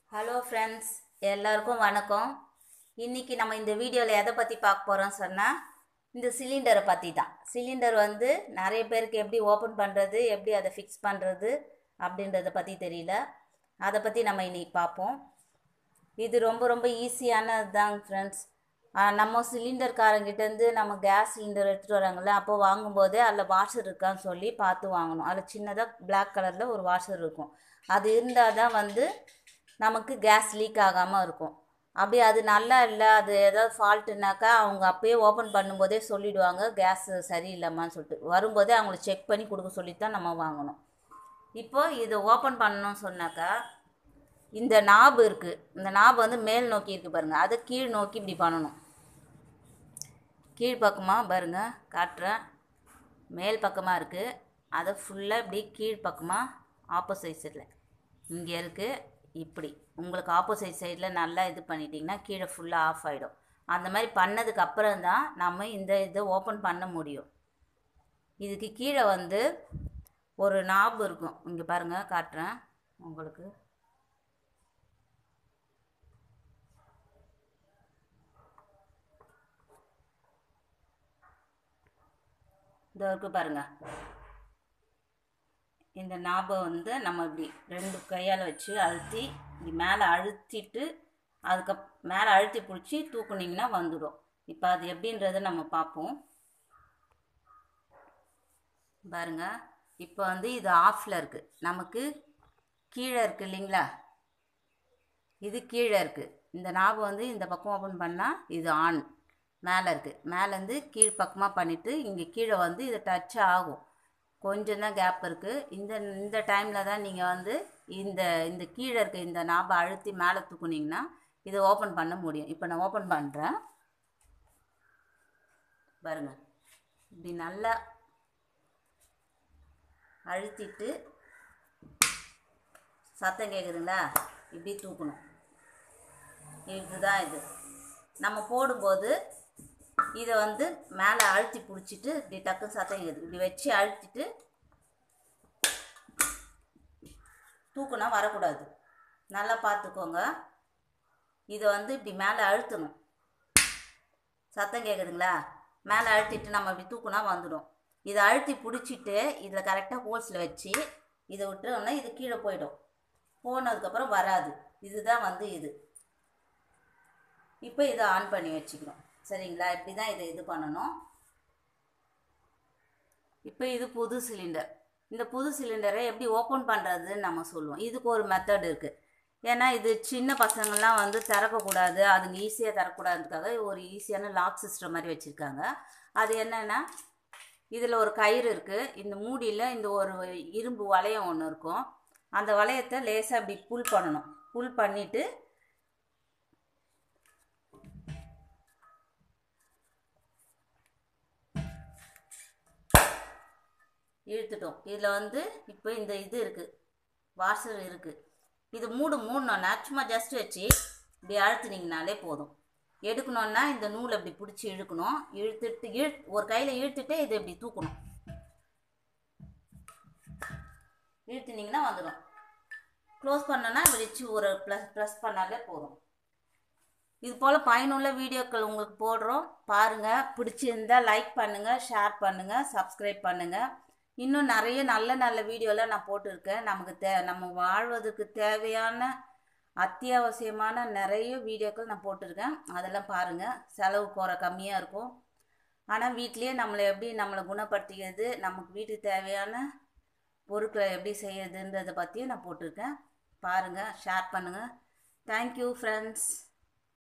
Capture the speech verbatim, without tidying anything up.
Hello friends, எல்லாருக்கும் வணக்கம். இன்றைக்கி நம்ம இந்த வீடியோவில் எதை பற்றி பார்க்க போகிறோம் சொன்னால், இந்த சிலிண்டரை பற்றி தான். சிலிண்டர் வந்து நிறைய பேருக்கு எப்படி ஓப்பன் பண்ணுறது, எப்படி அதை ஃபிக்ஸ் பண்ணுறது அப்படின்றத பற்றி தெரியல. அதை பற்றி நம்ம இன்றைக்கி பார்ப்போம். இது ரொம்ப ரொம்ப ஈஸியானது தாங்க ஃப்ரெண்ட்ஸ். நம்ம சிலிண்டர்காரங்கிட்டேருந்து நம்ம கேஸ் சிலிண்டர் எடுத்துகிட்டு வராங்களே, அப்போ வாங்கும்போதே அதில் வாஷர் இருக்கான்னு சொல்லி பார்த்து வாங்கணும். அதில் சின்னதாக பிளாக் கலரில் ஒரு வாஷர் இருக்கும். அது இருந்தால் தான் வந்து நமக்கு கேஸ் லீக் ஆகாமல் இருக்கும். அப்படி அது நல்லா இல்லை, அது ஏதாவது ஃபால்ட்டுனாக்கா அவங்க அப்போயே ஓப்பன் பண்ணும்போதே சொல்லிவிடுவாங்க கேஸ் சரியில்லைம்மான்னு சொல்லிட்டு. வரும்போதே அவங்கள செக் பண்ணி கொடுக்க சொல்லி தான் நம்ம வாங்கணும். இப்போது இதை ஓப்பன் பண்ணணும்னு சொன்னாக்கா, இந்த நாபு இருக்குது, இந்த நாபு வந்து மேல் நோக்கி இருக்குது பாருங்கள், அதை கீழ் நோக்கி இப்படி பண்ணணும். கீழ் பக்கமாக பாருங்கள் காட்டுறேன், மேல் பக்கமாக இருக்குது. அதை ஃபுல்லாக இப்படி கீழ் பக்கமாக ஆப்போசிட் சைடில் இங்கே இருக்குது. இப்படி உங்களுக்கு ஆப்போசிட் சைடில் நல்லா இது பண்ணிட்டிங்கன்னா கீழே ஃபுல்லாக ஆஃப் ஆகிடும். அந்த மாதிரி பண்ணதுக்கு அப்புறம் தான் நம்ம இந்த இதை ஓப்பன் பண்ண முடியும். இதுக்கு கீழே வந்து ஒரு நாபு இருக்கும், இங்கே பாருங்கள் காட்டுறேன் உங்களுக்கு. இந்த இருக்கு பாருங்கள், இந்த நாபை வந்து நம்ம இப்படி ரெண்டு கையால் வச்சு அழுத்தி இப்படி மேலே அழுத்திட்டு அதுக்கு மேலே அழுத்தி பிடிச்சி தூக்குனிங்கன்னா வந்துடும். இப்போ அது எப்படின்றத நம்ம பார்ப்போம் பாருங்கள். இப்போ வந்து இது ஆஃபில் இருக்குது, நமக்கு கீழே இருக்குது இல்லைங்களா, இது கீழே இருக்குது. இந்த நாபை வந்து இந்த பக்கம் ஓப்பன் பண்ணால் இது ஆன், மேலே இருக்குது. மேலேருந்து கீழ் பக்கமாக பண்ணிவிட்டு இங்கே கீழே வந்து இது டச் ஆகும். கொஞ்சம் தான் கேப் இருக்குது. இந்த இந்த டைமில் தான் நீங்கள் வந்து இந்த இந்த கீழே இருக்க இந்த நாபை அழுத்தி மேலே தூக்குனிங்கன்னா இதை ஓப்பன் பண்ண முடியும். இப்போ நான் ஓப்பன் பண்ணுறேன் பாருங்கள். இப்படி நல்லா அழுத்திட்டு சத்தம் கேட்குதுங்களா, இப்படி தூக்கணும். இதுதான் இது. நம்ம போடும்போது இதை வந்து மேலே அழுத்தி பிடிச்சிட்டு இப்படி டக்கு சத்தம் கேட்குது, இப்படி வச்சு அழுத்திட்டு தூக்குனா வரக்கூடாது. நல்லா பார்த்துக்கோங்க. இதை வந்து இப்படி மேலே அழுத்தணும். சத்தம் கேட்குதுங்களா, மேலே அழுத்திட்டு நம்ம இப்படி தூக்குனா வந்துடும். இதை அழுத்தி பிடிச்சிட்டு இதில் கரெக்டாக ஹோல்ஸில் வச்சு இதை விட்டுறோன்னா இது கீழே போயிடும். போனதுக்கப்புறம் வராது. இதுதான் வந்து இது. இப்போ இதை ஆன் பண்ணி வச்சுக்கிறோம் சரிங்களா. இப்படி தான் இதை இது பண்ணணும். இப்போ இது புது சிலிண்டர். இந்த புது சிலிண்டரை எப்படி ஓப்பன் பண்ணுறதுன்னு நம்ம சொல்லுவோம். இதுக்கு ஒரு மெத்தட் இருக்குது. ஏன்னா இது சின்ன பசங்கள்லாம் வந்து திறக்கக்கூடாது, அதுங்க ஈஸியாக திறக்கக்கூடாதுக்காக ஒரு ஈஸியான லாக் சிஸ்டம் மாதிரி வச்சுருக்காங்க. அது என்னென்னா, இதில் ஒரு கயிறு இருக்குது, இந்த மூடியில் இந்த ஒரு இரும்பு வளையம் ஒன்று இருக்கும். அந்த வளையத்தை லேசாக இப்படி புல் பண்ணணும். புல் பண்ணிவிட்டு இழுத்துட்டோம். இதில் வந்து இப்போ இந்த இது இருக்குது, வாஷர் இருக்குது. இது மூடு மூடணுன்னா சும்மா ஜஸ்ட் வச்சு இப்படி அழுத்துனீங்கனாலே போதும். எடுக்கணுன்னா இந்த நூலை இப்படி பிடிச்சி இழுக்கணும். இழுத்துட்டு இழு ஒரு கையில் இழுத்துட்டு இதை இப்படி தூக்கணும். இழுத்துனீங்கன்னா வந்துடும். க்ளோஸ் பண்ணோன்னா வச்சு ஒரு ப்ளஸ் ப்ரெஸ் பண்ணாலே போதும். இது போல் பயனுள்ள வீடியோக்கள் உங்களுக்கு போடுறோம் பாருங்கள். பிடிச்சிருந்தால் லைக் பண்ணுங்கள், ஷேர் பண்ணுங்கள், சப்ஸ்கிரைப் பண்ணுங்கள். இன்னும் நிறைய நல்ல நல்ல வீடியோலாம் நான் போட்டிருக்கேன். நமக்கு தே நம்ம வாழ்வதற்கு தேவையான அத்தியாவசியமான நிறைய வீடியோக்கள் நான் போட்டிருக்கேன். அதெல்லாம் பாருங்கள். செலவு குறை கம்மியாக இருக்கும். ஆனால் வீட்லேயே நம்மளை எப்படி நம்மளை குணப்படுத்திக்கிறது, நமக்கு வீட்டுக்கு தேவையான பொருட்களை எப்படி செய்யறதுன்றதை பற்றியும் நான் போட்டிருக்கேன். பாருங்கள், ஷேர் பண்ணுங்கள். Thank you friends.